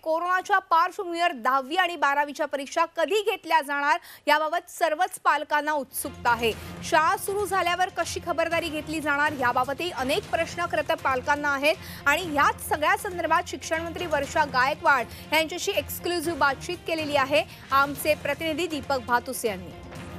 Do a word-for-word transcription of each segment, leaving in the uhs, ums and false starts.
कोरोनाच्या पार्श्वभूमीवर दहावी आणि बारावीच्या परीक्षा कधी घेतल्या जाणार याबाबत सर्वच पालकांना उत्सुकता आहे। शाळा सुरू झाल्यावर कशी खबरदारी घेतली जाणार याबाबतही अनेक प्रश्न खरं पालकांना आहेत आणि याच सगळ्या संदर्भात शिक्षण मंत्री वर्षा गायकवाड यांच्याशी एक्सक्लुझिव्ह बातचीत केलेली आहे आमचे प्रतिनिधी दीपक भातुसे यांनी।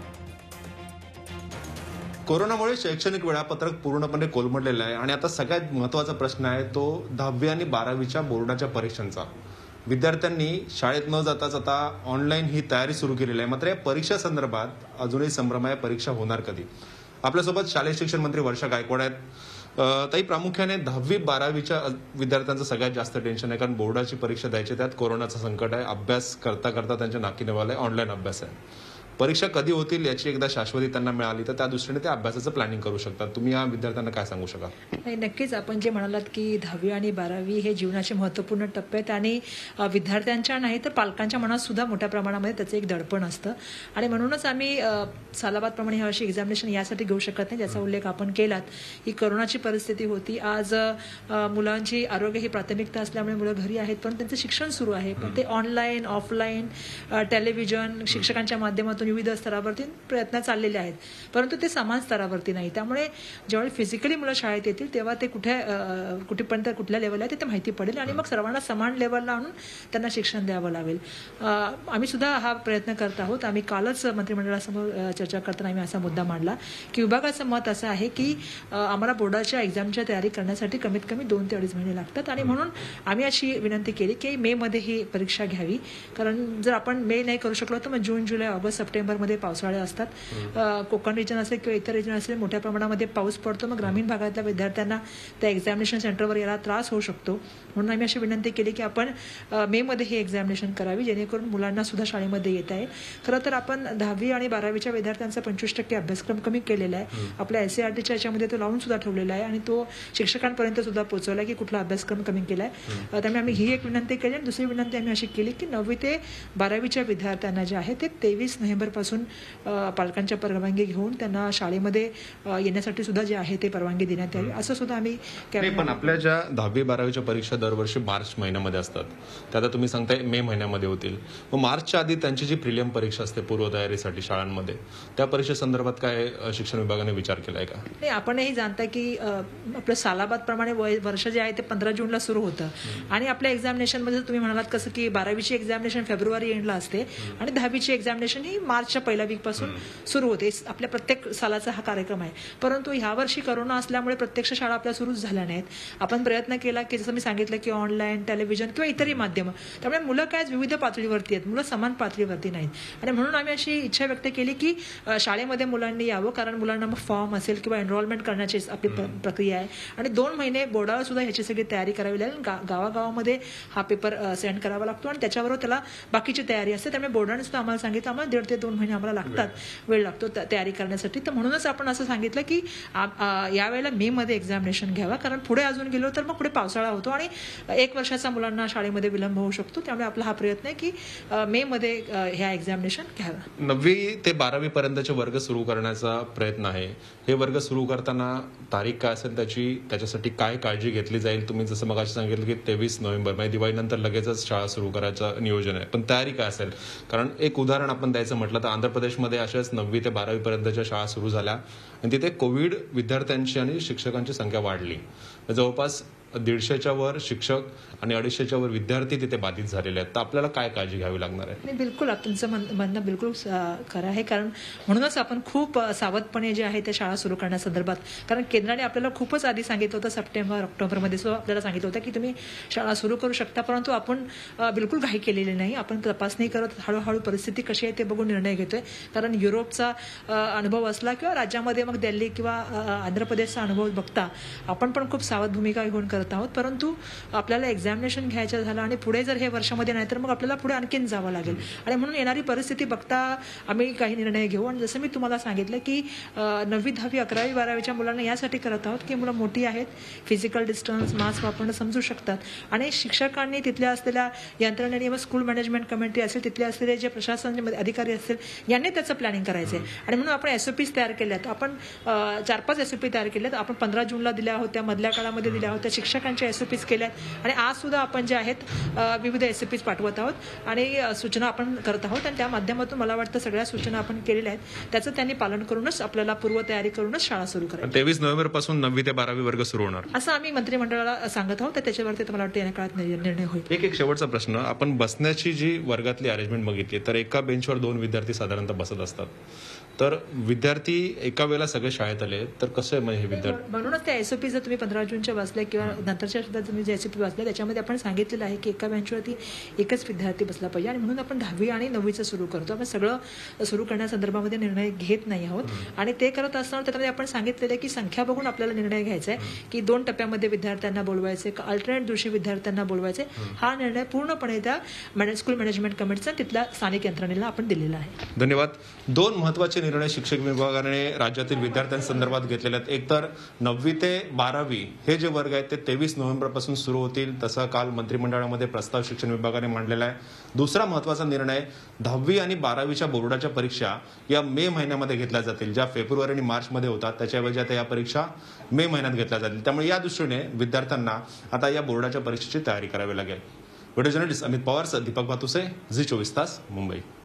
कोरोनामुळे शैक्षणिक वेळापत्रक पूर्णपणे कोलमडलेलं आहे आणि आता सगळ्यात महत्त्वाचा प्रश्न आहे तो दहावी आणि बारावीच्या बोर्डाच्या परीक्षांचा। विद्यार्थ्यांनी शाळेत न जाताच आता ऑनलाईन ही तयारी सुरू केलेली आहे। मात्र या परीक्षा संदर्भात अजूनही संभ्रम आहे, परीक्षा होणार कधी। आपल्यासोबत शालेय शिक्षण मंत्री वर्षा गायकवाड आहेत। ताई, प्रामुख्याने दहावी बारावीच्या विद्यार्थ्यांचं सगळ्यात जास्त टेन्शन आहे, कारण बोर्डाची परीक्षा द्यायची, त्यात कोरोनाचं संकट आहे, अभ्यास करता करता त्यांच्या नाकी नवालंय, ऑनलाईन अभ्यास आहे। परीक्षा कधी होतील याची एकदा शाश्वती त्यांना मिळाली तर त्या दृष्टीने ते अभ्यासाचं प्लॅनिंग करू शकतात। तुम्ही या विद्यार्थ्यांना काय सांगू शकाल? नाही, नक्कीच आपण जे म्हणालात की दहावी आणि बारावी हे जीवनाचे महत्त्वपूर्ण टप्पे आहेत आणि विद्यार्थ्यांच्या नाही तर पालकांच्या मनात सुद्धा मोठ्या प्रमाणामध्ये त्याचं एक दडपण असतं आणि म्हणूनच आम्ही सालाबादप्रमाणे ह्यावर्षी एक्झामिनेशन यासाठी घेऊ शकत नाही, ज्याचा उल्लेख आपण केलात। ही कोरोनाची परिस्थिती होती, आज मुलांची आरोग्य ही प्राथमिकता असल्यामुळे मुलं घरी आहेत, पण त्यांचं शिक्षण सुरू आहे, पण ते ऑनलाईन ऑफलाईन टेलिव्हिजन शिक्षकांच्या माध्यमातून विविध स्तरावरती प्रयत्न चाललेले आहेत, परंतु ते समान स्तरावरती नाही। त्यामुळे जेव्हा फिजिकली मुलं शाळेत येतील तेव्हा ते कुठे कुठेपर्यंत कुठल्या लेवलला आहे ते माहिती पडेल आणि मग सर्वांना समान लेवलला आणून त्यांना शिक्षण द्यावं लागेल। आम्ही सुद्धा हा प्रयत्न करत आहोत। आम्ही कालच मंत्रिमंडळासमोर चर्चा करताना आम्ही असा मुद्दा मांडला की विभागाचं मत असं आहे की आम्हाला बोर्डाच्या एक्झामच्या तयारी करण्यासाठी कमीत कमी दोन ते अडीच महिने लागतात आणि म्हणून आम्ही अशी विनंती केली की मे मध्ये ही परीक्षा घ्यावी, कारण जर आपण मे नाही करू शकलो तर मग जून जुलै ऑगस्ट सप्टेंबरमध्ये पावसाळे असतात। कोकण रिजन असेल किंवा इतर रिजन असेल मोठ्या प्रमाणामध्ये पाऊस पडतो, मग ग्रामीण भागातल्या विद्यार्थ्यांना त्या एक्झामिनेशन सेंटरवर यायला त्रास होऊ शकतो। म्हणून आम्ही अशी विनंती केली की आपण मे मध्ये ही एक्झामिनेशन करावी, जेणेकरून मुलांना सुद्धा शाळेमध्ये येता येईल। खरं तर आपण दहावी आणि बारावीच्या विद्यार्थ्यांचा पंचवीस टक्के अभ्यासक्रम कमी केलेला आहे, आपल्या एस सी आर टीच्या याच्यामध्ये तो लावून सुद्धा ठेवलेला आहे आणि तो शिक्षकांपर्यंत सुद्धा पोहोचवला की कुठला अभ्यासक्रम कमी केलाय। त्यामुळे आम्ही ही एक विनंती केली आणि दुसरी विनंती आम्ही अशी केली की नववी ते बारावीच्या विद्यार्थ्यांना जे आहे ते तेवीस नोव्हेंबर पासून पालकांच्या परवानगी घेऊन त्यांना शाळेमध्ये येण्यासाठी सुद्धा जे आहे ते परवानगी देण्यात यावी, असं सुद्धा आम्ही केलं। पण आपल्या ज्या दहावी बारावीच्या परीक्षा दरवर्षी मार्च महिन्यामध्ये असतात, त्या आता तुम्ही सांगताय मे महिन्यामध्ये होतील, मग मार्चच्या आधी त्यांची जी प्रिलियम परीक्षा असते पूर्वतयारीसाठी शाळांमध्ये, त्या परीक्षेसंदर्भात काय शिक्षण विभागाने विचार केलाय का? नाही, आपणही जाणता की आपलं सालाबाद प्रमाणे वर्ष जे आहे ते पंधरा जूनला सुरू होतं आणि आपल्या एक्झामिनेशन मध्ये तुम्ही म्हणालात कसं की बारावीची एक्झामिनेशन फेब्रुवारी एंडला असते आणि दहावीची एक्झामिनेशन ही मार्चच्या पहिल्या वीक पासून सुरू होते। आपल्या प्रत्येक सालाचा हा कार्यक्रम आहे, परंतु ह्यावर्षी कोरोना असल्यामुळे प्रत्यक्ष शाळा आपल्या सुरूच झाल्या नाहीत। आपण प्रयत्न केला की जसं मी सांगितलं की ऑनलाईन टेलिव्हिजन किंवा इतरही माध्यम, त्यामुळे मुलं काय विविध पातळीवरती आहेत, मुलं समान पातळीवरती नाहीत आणि म्हणून आम्ही अशी इच्छा व्यक्त केली की शाळेमध्ये मुलांनी यावं, कारण मुलांना मग फॉर्म असेल किंवा एनरोलमेंट करण्याची आपली प्रक्रिया आहे आणि दोन महिने बोर्डावर सुद्धा ह्याची सगळी तयारी करावी लागेल। गावागावामध्ये हा पेपर सेंड करावा लागतो आणि त्याच्याबरोबर त्याला बाकीची तयारी असते, त्यामुळे बोर्डाने सुद्धा आम्हाला सांगितलं आम्हाला दीड ते दोन महिने आम्हाला लागतात, वेळ लागतो तयारी करण्यासाठी। तर म्हणूनच आपण असं सांगितलं की यावेळेला मे मध्ये एक्झामिनेशन घ्यावा, कारण पुढे अजून गेलो तर मग पुढे पावसाळा होतो आणि एक वर्षाचा मुलांना शाळेमध्ये विलंब होऊ शकतो। त्यामुळे आपला हा प्रयत्न आहे की मे मध्ये ह्या एक्झामिनेशन घ्यावा। नववी ते बारावी पर्यंतचे वर्ग सुरू करण्याचा प्रयत्न आहे। हे वर्ग सुरू करताना तारीख काय असेल, त्याची त्याच्यासाठी काय काळजी घेतली जाईल? तुम्ही जसं मग सांगितलं की तेवीस नोव्हेंबर म्हणजे दिवाळीनंतर लगेचच शाळा सुरू करायचं नियोजन आहे, पण तयारी काय असेल? कारण एक उदाहरण आपण द्यायचं म्हटलं तर आंध्र प्रदेशमध्ये अशाच नववी ते बारावी पर्यंतच्या शाळा सुरू झाल्या आणि तिथे कोविड विद्यार्थ्यांची आणि शिक्षकांची संख्या वाढली, जवळपास दीडशेच्या वर शिक्षक आणि अडीचशेच्या वर विद्यार्थी तिथे बाधित झालेले आहेत। तर आपल्याला काय काळजी घ्यावी लागणार आहे? नाही, बिलकुल तुमचं म्हणणं बिलकुल खरं आहे, कारण म्हणूनच आपण खूप सावधपणे जे आहे त्या शाळा सुरू करण्यासंदर्भात, कारण केंद्राने आपल्याला खूपच आधी सांगितलं होतं, सप्टेंबर ऑक्टोबरमध्ये सुद्धा आपल्याला सांगितलं होतं की तुम्ही शाळा सुरू करू शकता, परंतु आपण बिलकुल घाई केलेली नाही। आपण तपासणी करत हळूहळू परिस्थिती कशी आहे ते बघून निर्णय घेतोय, कारण युरोपचा अनुभव असला किंवा राज्यामध्ये मग दिल्ली किंवा आंध्र प्रदेशचा अनुभव बघता आपण पण खूप सावध भूमिका घेऊन करत आहोत। परंतु आपल्याला एक्झामिनेशन घ्यायचं झालं आणि पुढे जर हे वर्षामध्ये नाही तर मग आपल्याला पुढे आणखीन जावं लागेल आणि म्हणून येणारी परिस्थिती बघता आम्ही काही निर्णय घेऊ। आणि जसं मी तुम्हाला सांगितलं की नववी दहावी अकरावी बारावीच्या मुलांना यासाठी करत आहोत की मुलं मोठी आहेत, फिजिकल डिस्टन्स मास्क वापरणं समजू शकतात आणि शिक्षकांनी तिथल्या असलेल्या यंत्रणेने व स्कूल मॅनेजमेंट कमिटी असेल, तिथले असलेले जे प्रशासन अधिकारी असतील यांनी त्याचं प्लॅनिंग करायचं आहे आणि म्हणून आपण एसओपीज तयार केल्यात। आपण चार पाच एसओपी तयार केल्यात, आपण पंधरा जूनला दिल्या होत्या, मधल्या काळामध्ये दिल्या होत्या, शिक्षक शिक्षकांच्या एसओपीज केल्या आहेत आणि आज सुद्धा आपण जे आहेत अ, विविध एसओपीज पाठवत आहोत आणि अ, सूचना आपण करत आहोत आणि त्या माध्यमातून मला वाटतं सगळ्या सूचना आपण केलेल्या आहेत त्याचं त्यांनी पालन करूनच आपल्याला पूर्वतयारी करूनच शाळा सुरू करायची तेवीस नोव्हेंबर पासून नववी ते बारावी वर्ग सुरू होणार असं आम्ही मंत्रिमंडळाला सांगत आहोत तर त्याच्यावरती मला वाटतं येण्या काळात निर्णय निर्णय होईल एक एक शेवटचा प्रश्न, आपण बसण्याची जी वर्गातली अरेंजमेंट बघितली तर एका बेंचवर दोन विद्यार्थी साधारणतः बसत असतात, तर विद्यार्थी एका वेळेला सगळे शाळेत आले तर कसं आहे म्हणजे हे विद्यार्थी? म्हणूनच त्या एसओपी जर तुम्ही पंधरा जूनच्या वाचल्या किंवा नंतरच्या सुद्धा तुम्ही जे एसओपी वाचल्या त्याच्यामध्ये आपण सांगितलेलं आहे की एका बेंचवरती एकच विद्यार्थी बसला पाहिजे आणि म्हणून आपण दहावी आणि नववीचं सुरू करतो. आपण सगळं सुरू करण्यासंदर्भामध्ये निर्णय घेत नाही आहोत आणि ते करत असताना त्यामध्ये आपण सांगितलेलं आहे की संख्या बघून आपल्याला निर्णय घ्यायचा आहे की दोन टप्प्यामध्ये विद्यार्थ्यांना बोलवायचे, अल्टरनेट दिवशी विद्यार्थ्यांना बोलवायचे. हा निर्णय पूर्णपणे त्या स्कूल मॅनेजमेंट कमिटीचा तिथल्या स्थानिक यंत्रणेला आपण दिलेला आहे. धन्यवाद. दोन महत्वाचे निर्णय शिक्षक विभागाने राज्यातील विद्यार्थ्यांसंदर्भात घेतलेले आहेत. एक तर नववी ते बारावी हे जे वर्ग आहेत ते तेवीस नोव्हेंबर पासून सुरू होतील, तसा काल मंत्रिमंडळामध्ये प्रस्ताव शिक्षण विभागाने मांडलेला आहे. दुसरा महत्वाचा निर्णय, दहावी आणि बारावीच्या बोर्डाच्या परीक्षा या मे महिन्यामध्ये घेतल्या जातील. ज्या फेब्रुवारी आणि मार्च मध्ये होतात त्याच्याऐवजी आता या परीक्षा मे महिन्यात घेतल्या जातील. त्यामुळे या दृष्टीने विद्यार्थ्यांना आता या बोर्डाच्या परीक्षेची तयारी करावी लागेल. व्हिडिओ जर्नलिस्ट अमित पवारसह दीपक भातुसे, झी चोवीस तास, मुंबई.